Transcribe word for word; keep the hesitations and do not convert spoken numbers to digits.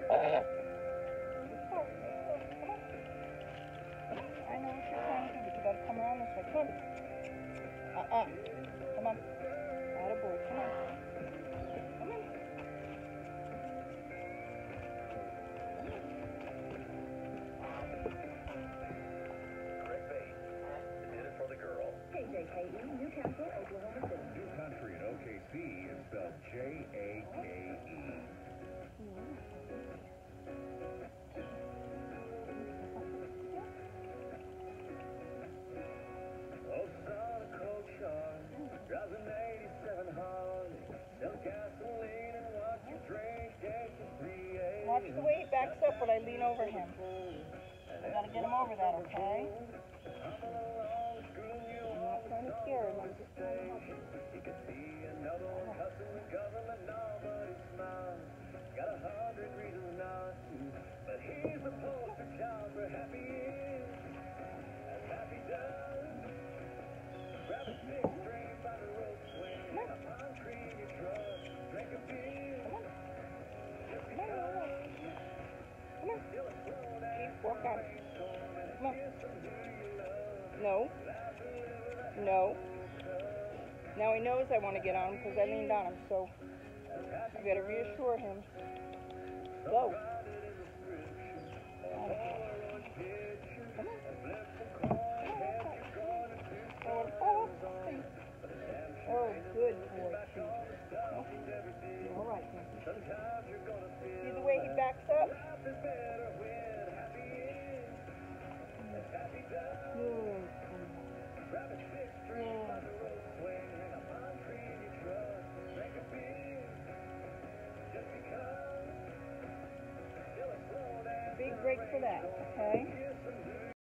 I know what you're trying to do, but you gotta come around this way. Come on. Uh-uh. Come on. Attaboy. Come on. Come on. Greg Bates did it for the girl. K J K E, Newcastle, Oklahoma City. New Country in O K C is spelled J A K E. Oh, son of Coach Sean, drives an eighty-seven Harley, sell gasoline and watch you drink after three A M. Watch the way he backs up when I lean over him. I gotta get him over that, okay? I'm not trying to scare him. I'm just trying to help him. You can see another one cussing the government now, but he smiles. Got a hundred reasons not to, but he's the poster child for happy is, as happy does. Grab a six string by the rope swing, a pine tree in your truck, drink a beer. Just because. Come on. Still a slow down. Keep walking. Come on. Kiss some who you love. No. No. Now he knows I want to get on him because I leaned on him, so I gotta reassure him. Go. Come on. Oh, oh, oh, good boy, Chief. Oh, you're all right, man. See the way he backs up? Good. Big break for that, okay?